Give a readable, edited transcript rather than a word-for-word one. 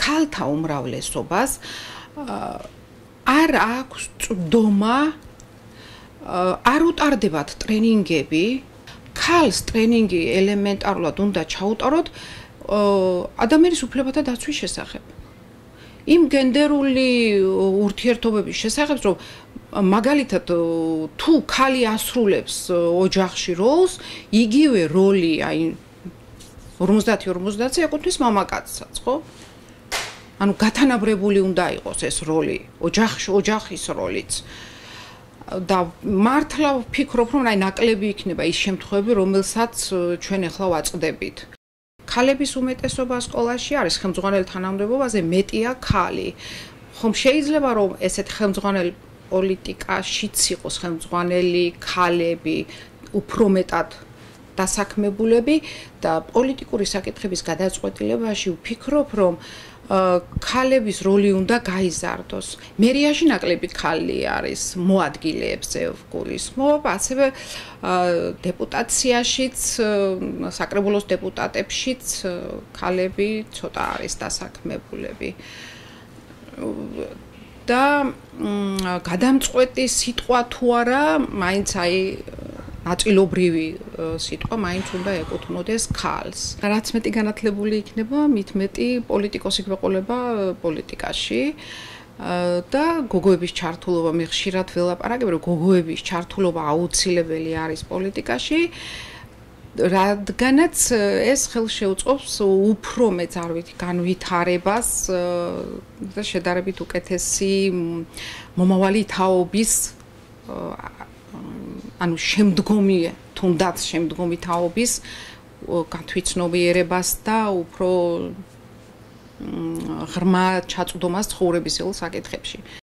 ქალთა უმრავლესობას არ აქვს წვდომა არ უტარდებათ ტრენინგები ქალს ტრენინგი ელემენტარულად უნდა ჩაუტაროთ ადამიანის უფლებათა დაცვის შესახებ იმ გენდერული ურთიერთობების შესახებ რომ მაგალითად თუ ქალი ასრულებს ოჯახში როლს იგივე როლი აი 50-50 ეკუთვნის მამაკაცსაც ხო ანუ გათანაბრებული უნდა იყოს ეს როლი ოჯახის როლიც და მართლა ვფიქრობ რომ აი ნაკლები იქნება ის შემთხვევები რომელსაც ჩვენ ახლა ვაწყდებით ქალების უმეტესობა სკოლაში არის ხელმძღვანელ თანამდებობაზე მეტია ქალი ხომ შეიძლება რომ ესეთ ხელმძღვანელ პოლიტიკაშიც იყოს ხელმძღვანელი ქალები უფრო მეტად დასაქმებულები და პოლიტიკური საკითხების გადაწყვეტილებაში ვფიქრობ რომ ქალების როლი უნდა გაიზარდოს. მერიაში ნაკლები ქალი არის მოადგილეებზე ვგულისხმობ, ასევე დეპუტაციაშიც, საკრებულოს დეპუტატებშიც ქალები ცოტა არის დასაქმებულები. და გადამწყვეტი სიტყვა თუ არა, მაინც აი ნაწილობრივი სიტყვა მაინც უნდა ეკუთვნოდეს ქალს. რაც მეტი განათლებული იქნება, მით მეტი პოლიტიკოსი გვეყოლება პოლიტიკაში და გოგოების ჩართულობა მე ხშირად ველაპარაკებ, რომ გოგოების ჩართულობა აუცილებელი არის პოლიტიკაში, რადგანაც ეს ხელს შეუწყობს უფრო მეც არ ვიცი განვითარებას და შედარებით უკეთესი მომავალი თაობის ანუ შემდგომი თუნდაც შემდგომი თაობის გათვითცნობიერებას და უფრო ღრმა ჩაწვდომას ცხოვრებისეულ საკითხებში.